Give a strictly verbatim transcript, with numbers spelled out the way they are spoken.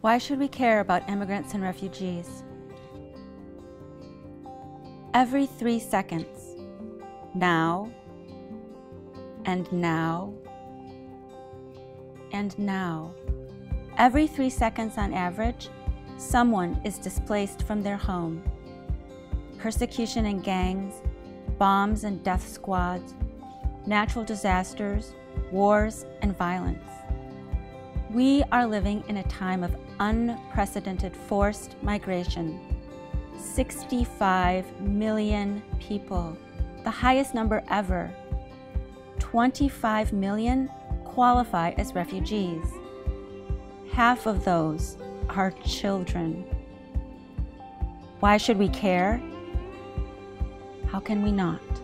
Why should we care about immigrants and refugees? Every three seconds, now, and now, and now, every three seconds on average, someone is displaced from their home. Persecution and gangs, bombs and death squads, natural disasters, wars, and violence. We are living in a time of unprecedented forced migration. sixty-five million people, the highest number ever. twenty-five million qualify as refugees. Half of those are children. Why should we care? How can we not?